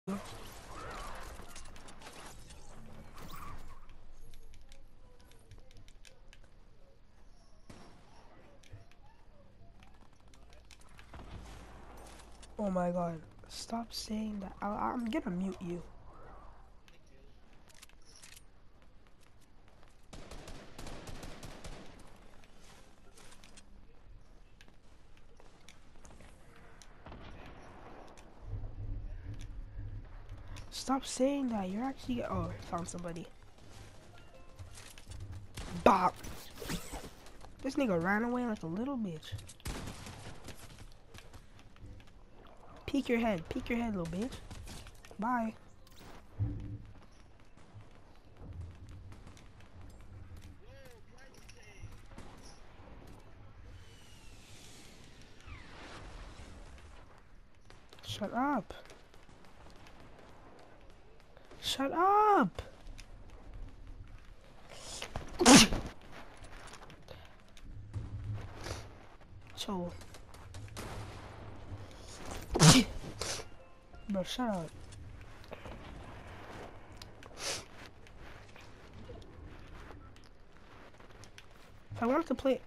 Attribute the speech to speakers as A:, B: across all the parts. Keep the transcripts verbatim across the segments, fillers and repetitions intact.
A: Oh my god, stop saying that. I I'm gonna mute you. Stop saying that. You're actually. Oh, found somebody. Bop. This nigga ran away like a little bitch. Peek your head. Peek your head, little bitch. Bye. Shut up. Shut up. So. Bro, shut up. If I wanted to play.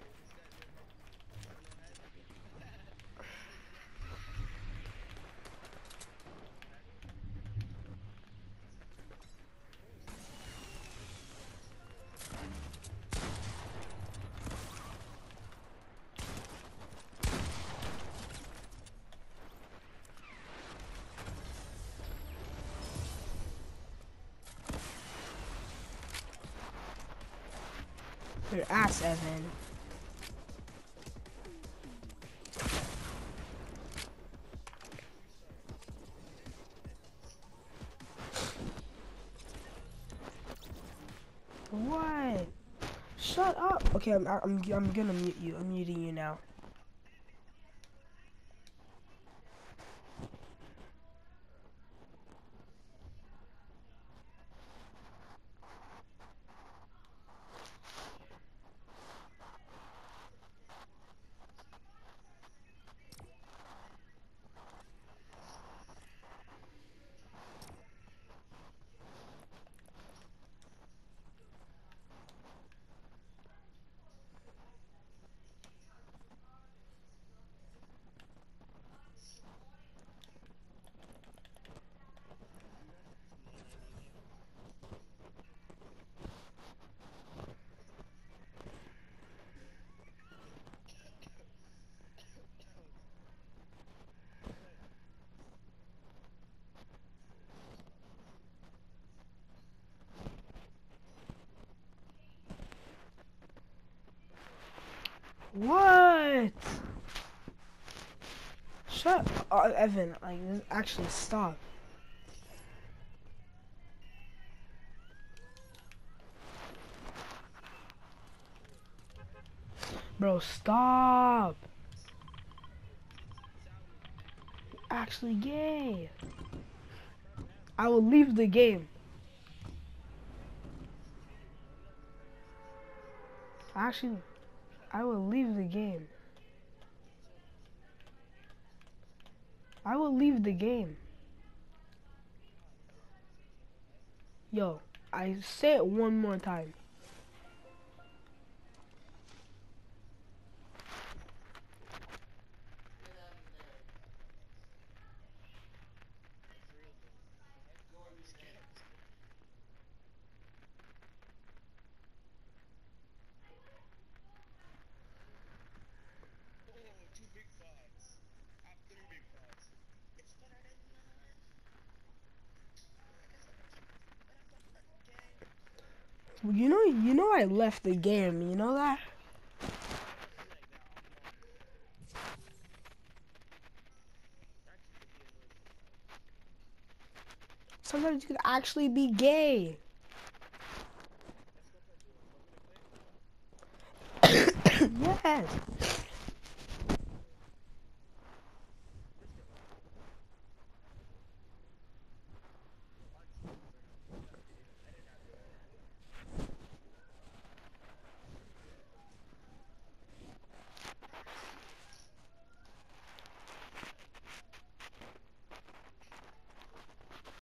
A: Your ass, Evan. What? Shut up. Okay, I'm I'm I'm gonna mute you. I'm muting you now. What? Shut up, Evan. Like, actually, stop. Bro, stop. You're actually gay. I will leave the game. Actually, I will leave the game. I will leave the game. Yo, I say it one more time. You know, you know I left the game, you know that? Sometimes you could actually be gay. Yes.